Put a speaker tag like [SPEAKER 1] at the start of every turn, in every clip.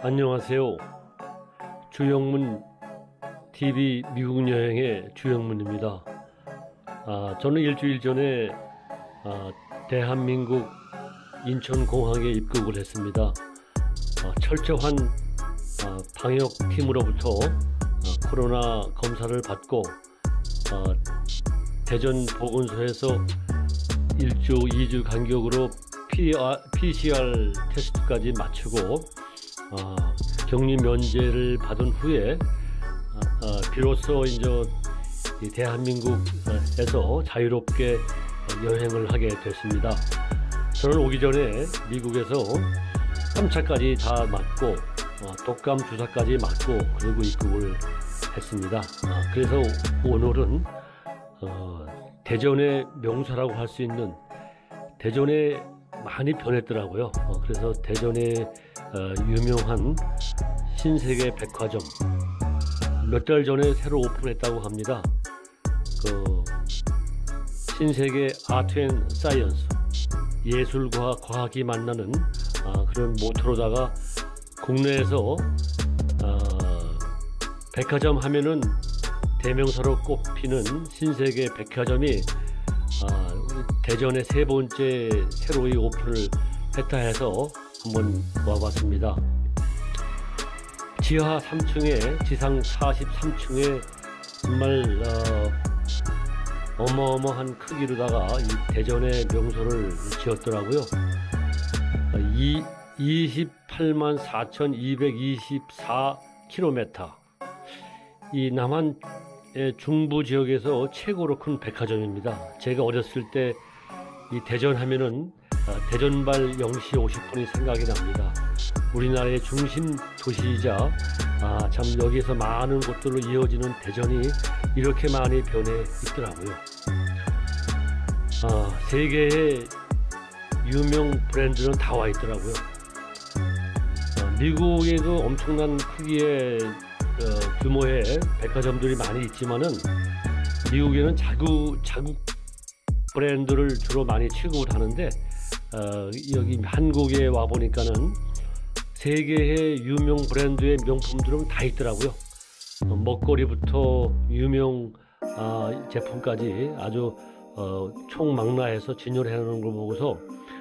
[SPEAKER 1] 안녕하세요. 주영문 TV 미국 여행의 주영문입니다. 저는 일주일 전에 대한민국 인천공항에 입국을 했습니다. 철저한 방역팀으로부터 코로나 검사를 받고 대전 보건소에서 1주, 2주 간격으로 PCR 테스트까지 마치고 격리 면제를 받은 후에 비로소 이제 대한민국에서 자유롭게 여행을 하게 됐습니다. 저는 오기 전에 미국에서 3차까지 다 맞고 독감 주사까지 맞고 그리고 입국을 했습니다. 그래서 오늘은 대전의 명소라고 할 수 있는, 대전에 많이 변했더라고요. 그래서 대전에 유명한 신세계 백화점 몇 달 전에 새로 오픈했다고 합니다. 그 신세계 아트 앤 사이언스, 예술과 과학이 만나는 그런 모토로다가 국내에서 백화점 하면은 대명사로 꼽히는 신세계 백화점이 대전에 세 번째 새로이 오픈을 했다 해서 한번 와봤습니다. 지하 3층에 지상 43층에 정말 어마어마한 크기로다가 이 대전의 명소를 지었더라고요. 28만 4,224km, 이 남한 중부 지역에서 최고로 큰 백화점입니다. 제가 어렸을 때 이 대전 하면은 대전발 0시 50분이 생각이 납니다. 우리나라의 중심 도시이자 참 여기에서 많은 곳들로 이어지는 대전이 이렇게 많이 변해 있더라고요. 세계의 유명 브랜드는 다 와 있더라고요. 미국에도 엄청난 크기의 규모의 백화점들이 많이 있지만은 미국에는 자국 브랜드를 주로 많이 취급을 하는데 여기 한국에 와 보니까는 세계의 유명 브랜드의 명품들은 다 있더라고요. 먹거리부터 유명 제품까지 아주 총망라해서 진열해 놓은 걸 보고서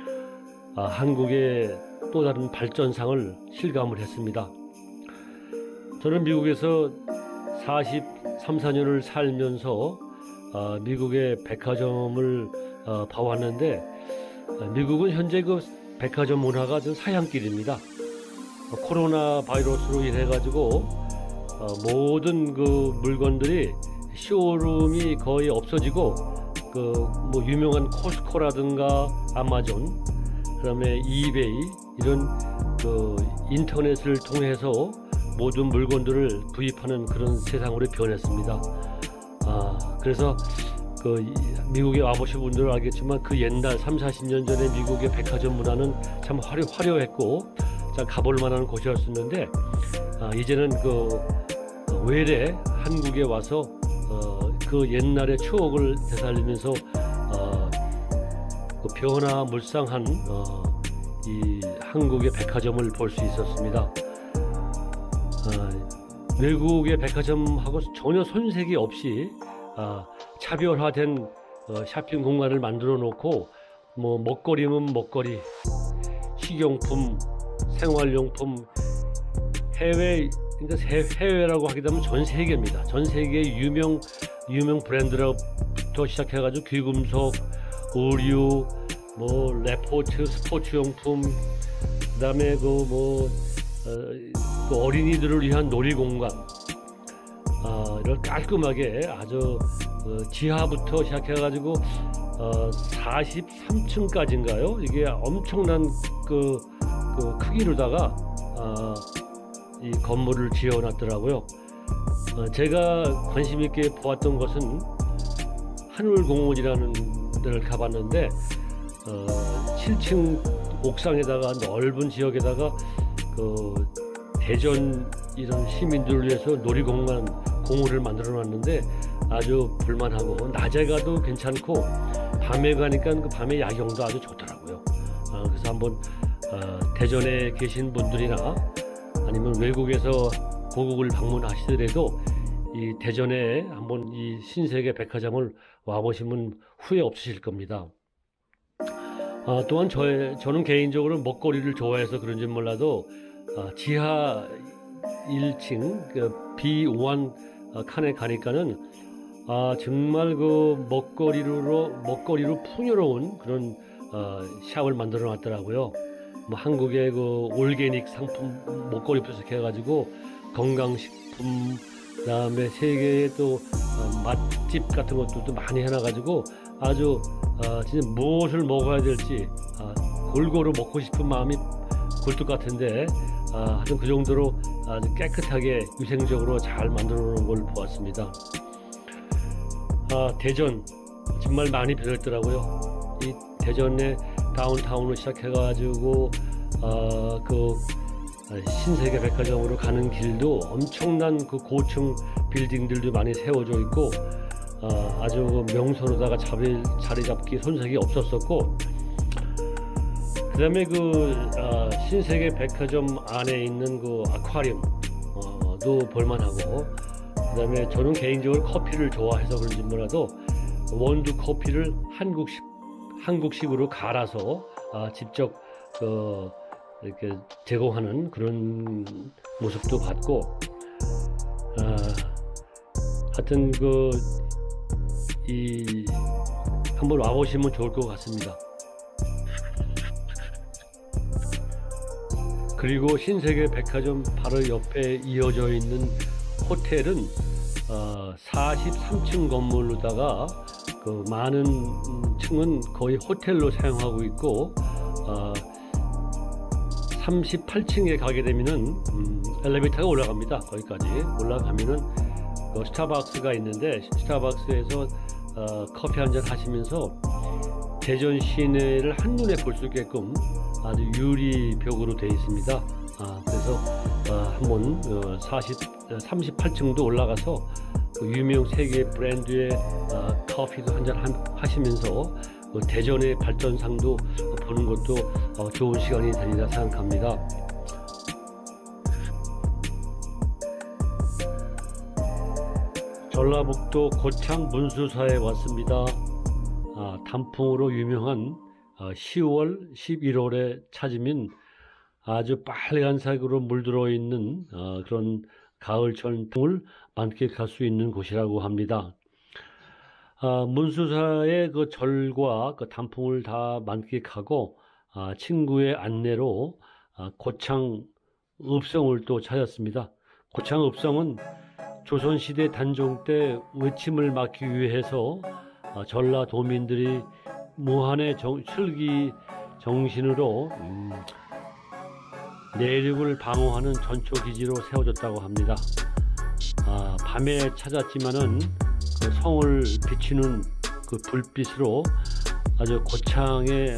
[SPEAKER 1] 한국의 또 다른 발전상을 실감을 했습니다. 저는 미국에서 43, 4년을 살면서 미국의 백화점을 봐왔는데 미국은 현재 그 백화점 문화가 좀 사양길입니다. 코로나 바이러스로 인해 가지고 모든 그 물건들이 쇼룸이 거의 없어지고 뭐 유명한 코스코라든가 아마존, 그다음에 이베이 이런 그 인터넷을 통해서 모든 물건들을 구입하는 그런 세상으로 변했습니다. 그래서 그 미국에 와보신 분들은 알겠지만 그 옛날 30-40년 전에 미국의 백화점 문화는 참 화려했고 참 가볼 만한 곳이었었는데 이제는 그 외래 한국에 와서 그 옛날의 추억을 되살리면서 그 변화무쌍한 이 한국의 백화점을 볼 수 있었습니다. 외국의 백화점하고 전혀 손색이 없이 차별화된 쇼핑 공간을 만들어 놓고 뭐 먹거리면 먹거리, 식용품, 생활용품, 그러니까 해외라고 하게 되면 전 세계입니다. 전 세계의 유명 브랜드부터 시작해가지고 귀금속, 의류, 뭐 레포트, 스포츠용품, 그다음에 그 어린이들을 위한 놀이공간, 이런 깔끔하게 아주 지하부터 시작해가지고 43층까지인가요? 이게 엄청난 그 크기로다가 이 건물을 지어놨더라고요. 제가 관심 있게 보았던 것은 한울공원이라는 데를 가봤는데 7층 옥상에다가 넓은 지역에다가 그 대전 이런 시민들을 위해서 놀이공간 공원을 만들어 놨는데 아주 볼만하고, 낮에 가도 괜찮고 밤에 가니까 그 밤에 야경도 아주 좋더라고요. 그래서 한번 대전에 계신 분들이나 아니면 외국에서 고국을 방문하시더라도 이 대전에 한번 이 신세계 백화점을 와보시면 후회 없으실 겁니다. 또한 저는 개인적으로 먹거리를 좋아해서 그런지 몰라도 지하 1층 그 B1 칸에 가니까는 정말 그 먹거리로 풍요로운 그런 샵을 만들어 놨더라고요. 뭐 한국의 그 올게닉 상품 먹거리부터 해가지고 건강식품, 그다음에 세계의 또 맛집 같은 것들도 많이 해놔가지고 아주 진짜 무엇을 먹어야 될지 골고루 먹고 싶은 마음이 굴뚝 같은데 하여튼 그 정도로 아주 깨끗하게 위생적으로 잘 만들어 놓은 걸 보았습니다. 대전 정말 많이 변했더라고요. 이 대전의 다운타운으로 시작해가지고 그 신세계 백화점으로 가는 길도 엄청난 그 고층 빌딩들도 많이 세워져 있고 아주 명소로다가 자리 잡기 손색이 없었었고, 그 다음에 그 신세계 백화점 안에 있는 그 아쿠아리움도 볼만하고, 그 다음에 저는 개인적으로 커피를 좋아해서 그런지 몰라도 원두 커피를 한국식으로 갈아서 직접 이렇게 제공하는 그런 모습도 봤고, 하여튼 한번 와보시면 좋을 것 같습니다. 그리고 신세계 백화점 바로 옆에 이어져 있는 호텔은 43층 건물로다가 그 많은 층은 거의 호텔로 사용하고 있고, 38층에 가게 되면은 엘리베이터가 올라갑니다. 거기까지 올라가면은 그 스타벅스가 있는데, 스타벅스에서 커피 한잔 하시면서 대전 시내를 한눈에 볼 수 있게끔 아주 유리벽으로 되어 있습니다. 그래서 한번 38층도 올라가서 그 유명 세계 브랜드의 커피도 한잔 하시면서 대전의 발전상도 보는 것도 좋은 시간이 되리라 생각합니다. 전라북도 고창 문수사에 왔습니다. 단풍으로 유명한 10월, 11월에 찾으면 아주 빨간색으로 물들어 있는 그런 가을철 풍을 만끽할 수 있는 곳이라고 합니다. 문수사의 그 절과 그 단풍을 다 만끽하고 친구의 안내로 고창 읍성을 또 찾았습니다. 고창 읍성은 조선시대 단종 때 외침을 막기 위해서 전라도민들이 무한의 슬기 정신으로 내륙을 방어하는 전초기지로 세워졌다고 합니다. 밤에 찾았지만은 그 성을 비추는 그 불빛으로 아주 고창의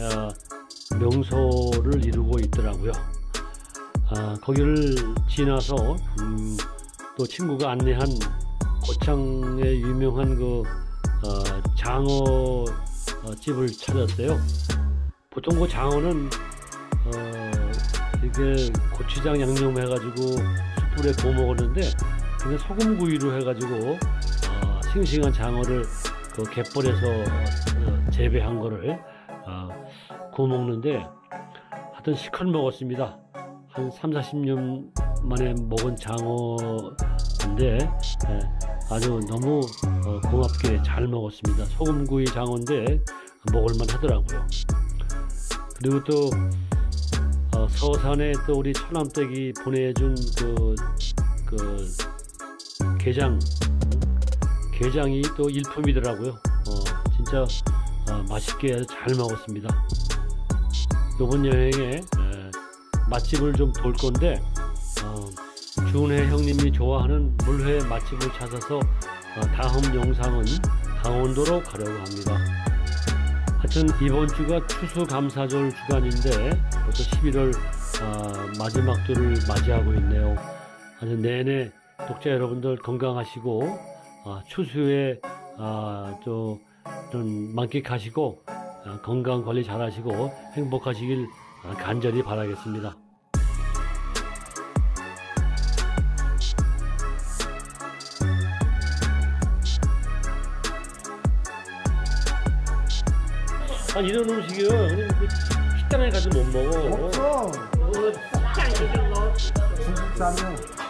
[SPEAKER 1] 명소를 이루고 있더라고요. 거기를 지나서 또 친구가 안내한 고창의 유명한 그 장어 집을 찾았어요. 보통 그 장어는 이렇게 고추장 양념 해가지고 숯불에 구워 먹었는데, 그냥 소금구이로 해가지고 싱싱한 장어를 그 갯벌에서 재배한 거를 구워 먹는데 하여튼 시컷 먹었습니다. 한 30-40년 만에 먹은 장어인데 아주 너무 고맙게 잘 먹었습니다. 소금구이 장어인데 먹을만 하더라고요. 그리고 또 서산에 또 우리 처남댁이 보내준 그 게장이 또 일품이더라고요. 진짜 맛있게 잘 먹었습니다. 이번 여행에 맛집을 좀 돌 건데 준혜 형님이 좋아하는 물회 맛집을 찾아서 다음 영상은 강원도로 가려고 합니다. 하여튼 이번 주가 추수감사절 주간인데 벌써 11월 마지막 주를 맞이하고 있네요. 하여튼 내내 독자 여러분들 건강하시고 추수에 좀 만끽하시고 건강관리 잘하시고 행복하시길 간절히 바라겠습니다. 아니 이런 음식이요. 그냥 식당에 가서 못 먹어.
[SPEAKER 2] 없어. 중국 사면